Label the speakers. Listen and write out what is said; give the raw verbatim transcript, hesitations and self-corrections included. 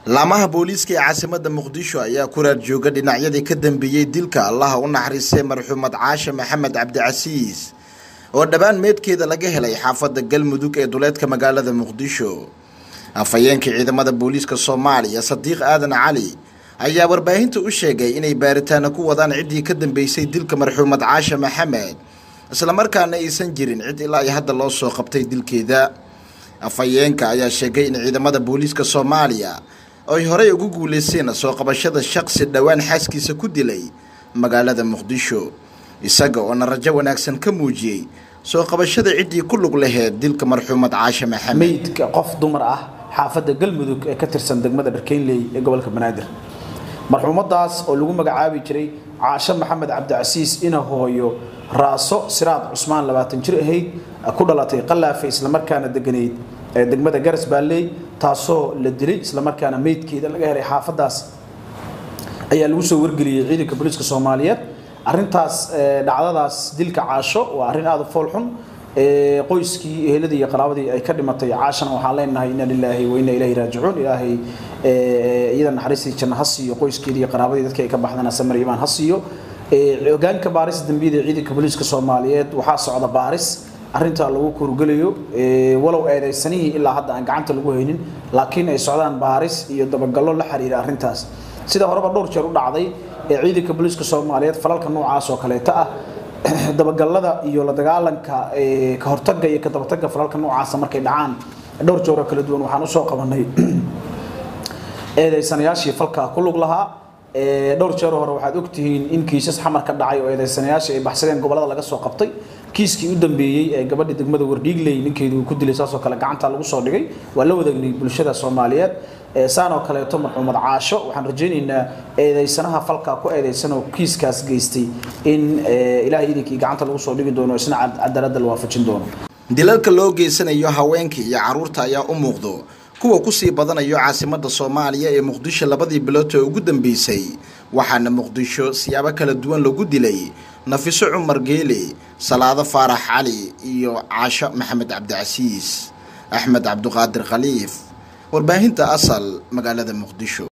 Speaker 1: laamaha booliiska ee caasimadda Muqdisho ayaa ku raad jooga dhinacyadii ka dambeeyay dilka Allah u naxariistay marxuumad Caasha Maxamed Cabdicasiis oo dhabaan meedkeeda laga helay xaafadda Galmudug ee duleedka magaalada Muqdisho. Afhayeenka ciidamada booliiska Soomaaliya Sadiq Aadan Cali ayaa warbaahinta u sheegay inay baaritaan ku wadaan cidii ka dambeysay dilka marxuumad Caasha Maxamed isla markaana aysan jirin cid ilaa ay hadda loo soo qabtay dilkeeda. Afhayeenka ayaa sheegay in ciidamada booliiska Soomaaliya ay horey ugu guuleysteen soo qabashada shakhsi dhawaan xaaskiisa ku dilay magaalada Muqdisho isaga oo rajo wanaagsan ka muujiyay soo qabashada cidii ku lug lahayd dilka marxuumad Caasha Maxamed.
Speaker 2: meydka qof dumar ah xaafadda Galmudug ee ka tirsan degmada Dharkeynley ee gobolka Banaadir. marxuumadaas oo lagu magacaabi jiray Caasha Maxamed Cabdicasiis ina hooyo raaso Siraad Cusmaan labaatan jir ahayd ku dhalatay Qalaafe isla markaana deganeyd ee degmada Garas Baalley taasoo la dilay isla markaana meydkeeda laga helay xaafadaas ayaa lagu soo wargeliyay ciidanka booliiska Soomaaliyeed. arintaas dhacdadaas dilka Caasho waa arin aad u fool xun ee qoyskii eheladii iyo qaraabadii ay ka dhimatay Caashana waxaan leenahay inna lillahi wa inna ilayhi raaji'uun. ilaahay iyada naxariistii janno ha siiyo qoyskeedii iyo qaraabadii dadka ay ka baxdana samir iimaan ha siiyo. hogaanka baaris dambiyada ciidanka booliiska Soomaaliyeed waxaa socda baaris arinta lagu kurgalayo walow eedeysanihii ilaa hadda aan gacanta lagu haynin laakiin ay socdaan baaris iyo dabagallo la xiriira arintaas. sida horeba dhowr jeer u dhacday ee ciidanka booliiska Soomaaliyeed falalka noocaas oo kaleeta ah dabagallada iyo la dagaalanka ee ka hortagga iyo ka dabatagga falalka noocaas markay dhacaan dhowr jeer kala duwan waxaan u soo qabanay eedeysanayaashii falka ku lug lahaa. dhowr jeer hore waxaad ogtihiin in kiisas xamar ka dhacay oo eedeysanayaasha ay baxsadeen gobolada laga soo qabtay. kiiskii u dambeeyay ee gabadha degmada Wardhiigley ninkeedu ku dilay saasoo kale gacanta lagu soo dhigay waa la wadaagnay bulshada Soomaaliyeed. ee saano kale to marxuumad Caasho waxaan rajaynaynaa eedeysanaha falka ku eedeysan oo kiiskaas geystay in ilaahay idinkii gacanta lagu soo dhigi doono isna cadaalad la waafajin doono.
Speaker 1: dilalka loo geysanayo haweenka iyo caruurta ayaa u muuqdo kuwa ku sii badanayo caasimadda Soomaaliya ee Muqdisho labadii bilood ee ugu dambeysay waxaana Muqdisho siyaabo kala duwan lagu dilay Nafiso Umar Geele, Salaado Faarax Cali iyo Caasha Maxamed Cabdicasiis. Axmed Cabduqaadir Khaliif warbaahinta asal magaalada Muqdisho.